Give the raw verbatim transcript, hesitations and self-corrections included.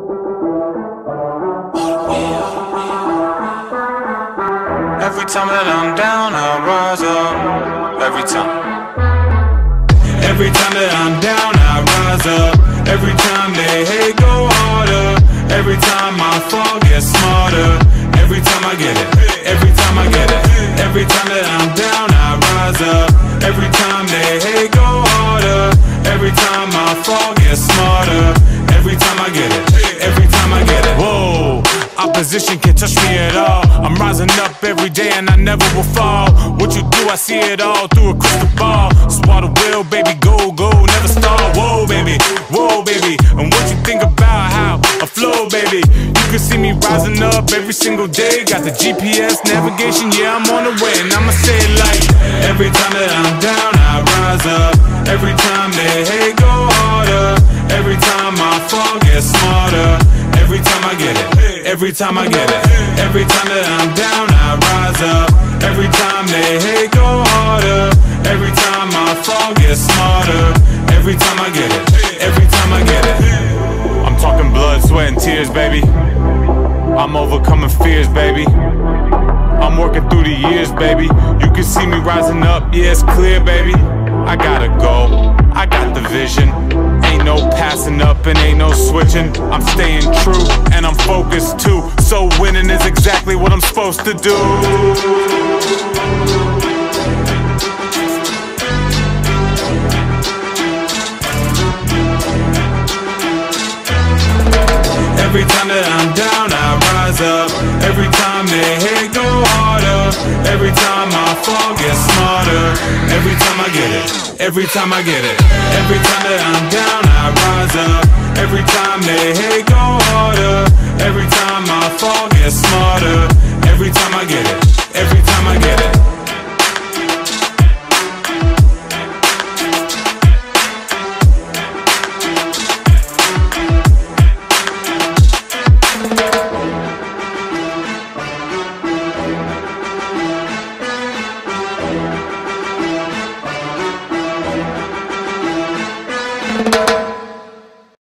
Every time that I'm down, I rise up. Every time. Every time that I'm down, I rise up. Every time they hate, go harder. Every time I fall, get smarter. Every time I get it. Every time I get it. Every time that I'm down, I rise up. Every time they hate, go harder. Every time I fall, get smarter. Every time I get it. Every time I get it. Whoa. Opposition can't touch me at all. I'm rising up every day and I never will fall. What you do, I see it all through a crystal ball. Swallow will, baby, go, go, never stall. Whoa, baby, whoa, baby. And what you think about how I flow, baby? You can see me rising up every single day. Got the G P S navigation, yeah, I'm on the way. And I'ma say it like, every time that I'm down, I rise up. Every time they hate, go harder. Every time I fall, get smarter. Every time I get it. Every time I get it. Every time that I'm down, I rise up. Every time they hate, go harder. Every time I fall, get smarter. Every time I get it. Every time I get it. I'm talking blood, sweat, and tears, baby. I'm overcoming fears, baby. I'm working through the years, baby. You can see me rising up, yeah, it's clear, baby. I gotta go, I got the vision. Ain't no passing up and ain't no switching. I'm staying true and I'm focused too. So winning is exactly what I'm supposed to do. Every time that I'm down, I rise up. Every time they hate, go harder. Every time I fall, get smarter. Every time I get it. Every time I get it. Every time that I'm down, I rise up. Every time they hate, go harder. Every time I fall, get smarter. Every time I get it.